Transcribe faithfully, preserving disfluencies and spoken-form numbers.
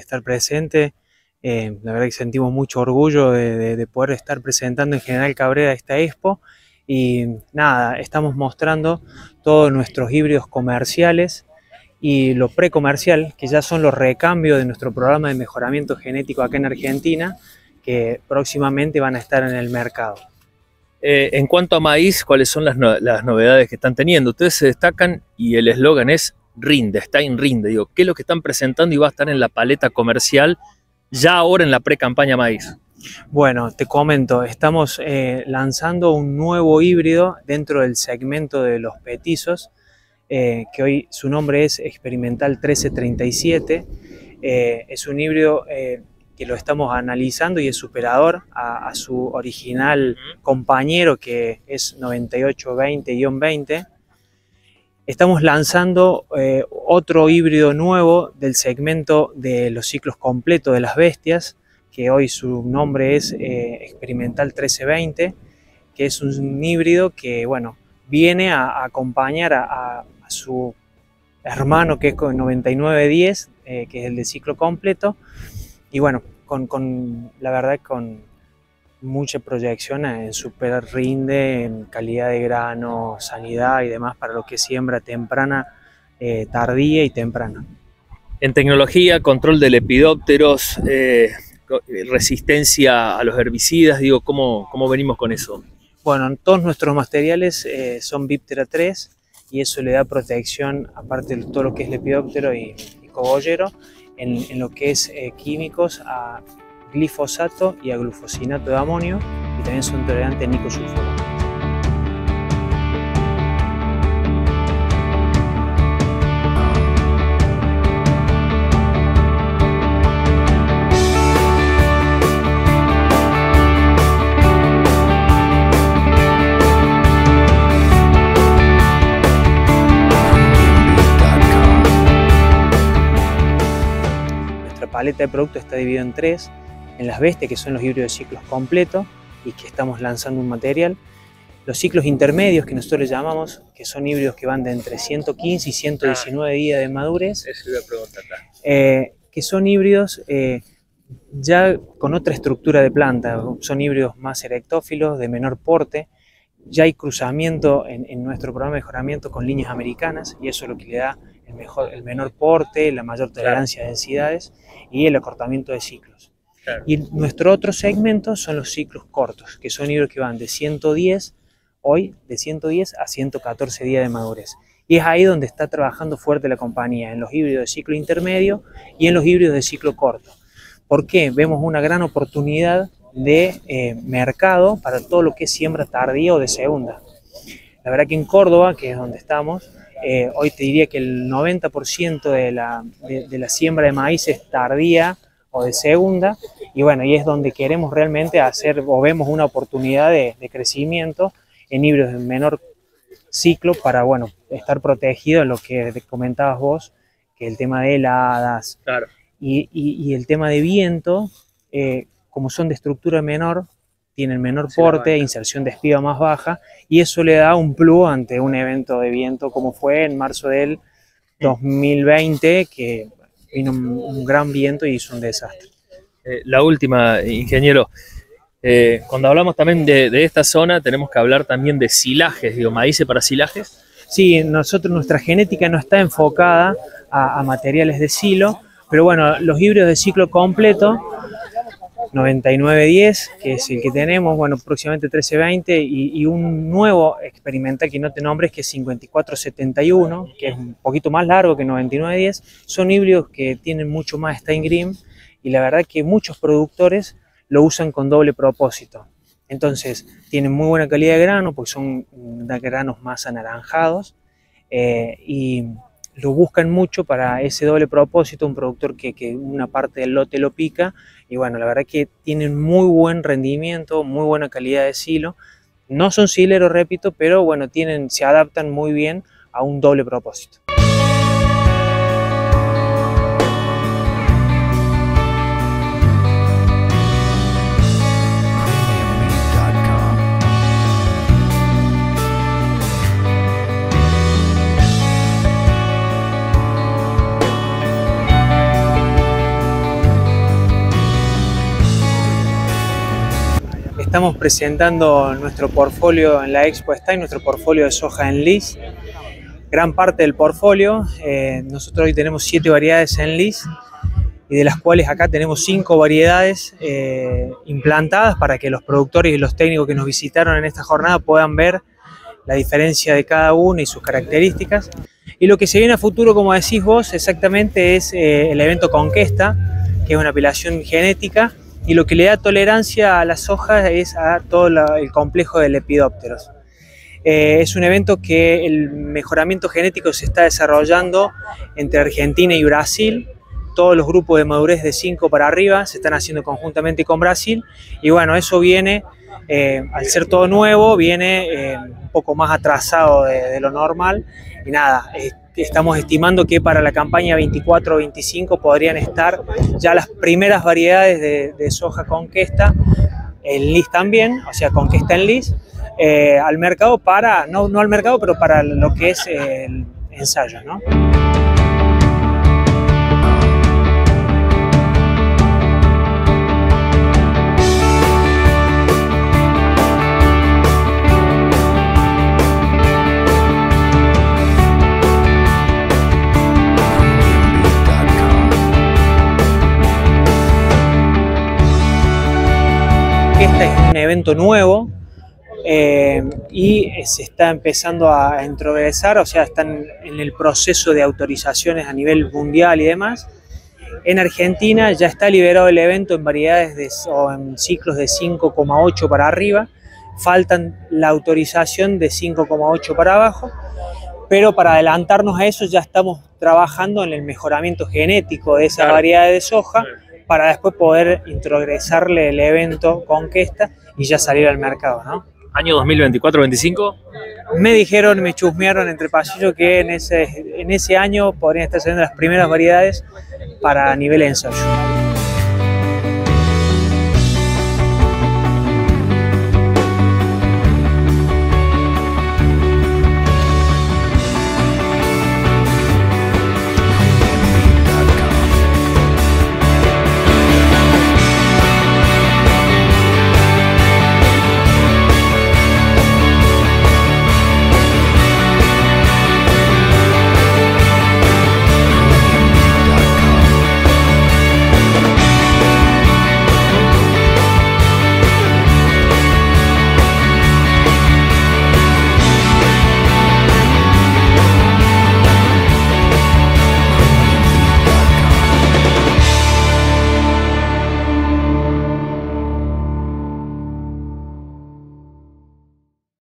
estar presente. Eh, la verdad que sentimos mucho orgullo de, de, de poder estar presentando en General Cabrera esta expo. Y nada, estamos mostrando todos nuestros híbridos comerciales y lo precomercial, que ya son los recambios de nuestro programa de mejoramiento genético acá en Argentina, que próximamente van a estar en el mercado. Eh, en cuanto a maíz, ¿cuáles son las, no las novedades que están teniendo? Ustedes se destacan y el eslogan es Rinde, Stein Rinde. Digo, ¿qué es lo que están presentando y va a estar en la paleta comercial ya ahora en la pre-campaña maíz? Bueno, te comento, estamos eh, lanzando un nuevo híbrido dentro del segmento de los petizos, eh, que hoy su nombre es Experimental trece treinta y siete. Eh, es un híbrido eh, que lo estamos analizando y es superador a, a su original compañero, que es noventa y ocho veinte guion veinte. Estamos lanzando eh, otro híbrido nuevo del segmento de los ciclos completos de las bestias, que hoy su nombre es eh, Experimental trece veinte, que es un híbrido que, bueno, viene a, a acompañar a, a, a su hermano, que es con noventa y nueve diez, eh, que es el de ciclo completo. Y bueno, con, con la verdad con mucha proyección en super rinde, en calidad de grano, sanidad y demás para lo que es siembra temprana, eh, tardía y temprana. En tecnología, control de lepidópteros, eh, resistencia a los herbicidas, digo, ¿cómo, cómo venimos con eso? Bueno, todos nuestros materiales eh, son Viptera tres y eso le da protección, aparte de todo lo que es lepidóptero y, y cogollero, En, en lo que es eh, químicos a glifosato y a glufosinato de amonio, y también son tolerantes a nicosulfonato. La paleta de productos está dividida en tres: en las bestias, que son los híbridos de ciclos completos y que estamos lanzando un material; los ciclos intermedios, que nosotros les llamamos, que son híbridos que van de entre ciento quince y ciento diecinueve ah, días de madurez. Eso iba a preguntar acá. Eh, que son híbridos eh, ya con otra estructura de planta, son híbridos más erectófilos, de menor porte. Ya hay cruzamiento en, en nuestro programa de mejoramiento con líneas americanas, y eso es lo que le da el, mejor, el menor porte, la mayor tolerancia claro. a densidades y el acortamiento de ciclos. Claro. Y nuestro otro segmento son los ciclos cortos, que son híbridos que van de ciento diez, hoy de ciento diez a ciento catorce días de madurez. Y es ahí donde está trabajando fuerte la compañía, en los híbridos de ciclo intermedio y en los híbridos de ciclo corto. ¿Por qué? Vemos una gran oportunidad de eh, mercado para todo lo que es siembra tardía o de segunda. La verdad que en Córdoba, que es donde estamos, eh, hoy te diría que el noventa por ciento de la, de, de la siembra de maíz es tardía o de segunda, y bueno, y es donde queremos realmente hacer, o vemos una oportunidad de, de crecimiento en híbridos de menor ciclo para, bueno, estar protegido en lo que comentabas vos, que el tema de heladas, claro. y, y, y el tema de viento, eh, como son de estructura menor, tienen menor porte, inserción de espiga más baja, y eso le da un plus ante un evento de viento como fue en marzo del dos mil veinte, que vino un, un gran viento y hizo un desastre. Eh, la última, ingeniero, eh, cuando hablamos también de, de esta zona, tenemos que hablar también de silajes, digo, maíz para silajes. Sí, nosotros, nuestra genética no está enfocada a, a materiales de silo, pero bueno, los híbridos de ciclo completo, noventa y nueve diez, que es el que tenemos, bueno, próximamente trece veinte, y, y un nuevo experimental que no te nombres, que es cincuenta y cuatro setenta y uno, que es un poquito más largo que noventa y nueve diez, son híbridos que tienen mucho más Stein Green, y la verdad que muchos productores lo usan con doble propósito. Entonces, tienen muy buena calidad de grano, porque son granos más anaranjados, eh, y lo buscan mucho para ese doble propósito, un productor que, que una parte del lote lo pica, y bueno, la verdad que tienen muy buen rendimiento, muy buena calidad de silo. No son sileros, repito, pero bueno, tienen, se adaptan muy bien a un doble propósito. estamos presentando nuestro portfolio en la Expo Stein, nuestro portfolio de soja Enlist. Gran parte del portfolio, eh, nosotros hoy tenemos siete variedades Enlist y de las cuales acá tenemos cinco variedades eh, implantadas para que los productores y los técnicos que nos visitaron en esta jornada puedan ver la diferencia de cada uno y sus características. Y lo que se viene a futuro, como decís vos, exactamente es eh, el evento Conquesta, que es una apelación genética, y lo que le da tolerancia a la soja es a todo la, el complejo de lepidópteros. Eh, es un evento que el mejoramiento genético se está desarrollando entre Argentina y Brasil. Todos los grupos de madurez de cinco para arriba se están haciendo conjuntamente con Brasil, y bueno, eso viene, eh, al ser todo nuevo, viene eh, un poco más atrasado de, de lo normal, y nada, eh, estamos estimando que para la campaña veinticuatro veinticinco podrían estar ya las primeras variedades de, de soja Conquesta, Enlist también, o sea, Conquesta Enlist, eh, al mercado para, no, no al mercado, pero para lo que es eh, el ensayo, ¿no? Este es un evento nuevo eh, y se está empezando a introgresar, o sea, están en el proceso de autorizaciones a nivel mundial y demás. En Argentina ya está liberado el evento en variedades de, o en ciclos de cinco coma ocho para arriba, faltan la autorización de cinco coma ocho para abajo, pero para adelantarnos a eso ya estamos trabajando en el mejoramiento genético de esa Claro. variedad de soja, para después poder introgresarle el evento Conquesta y ya salir al mercado, ¿no? ¿Año dos mil veinticuatro veinticinco? Me dijeron, me chusmearon entre pasillos que en ese, en ese año podrían estar saliendo las primeras variedades para nivel ensayo.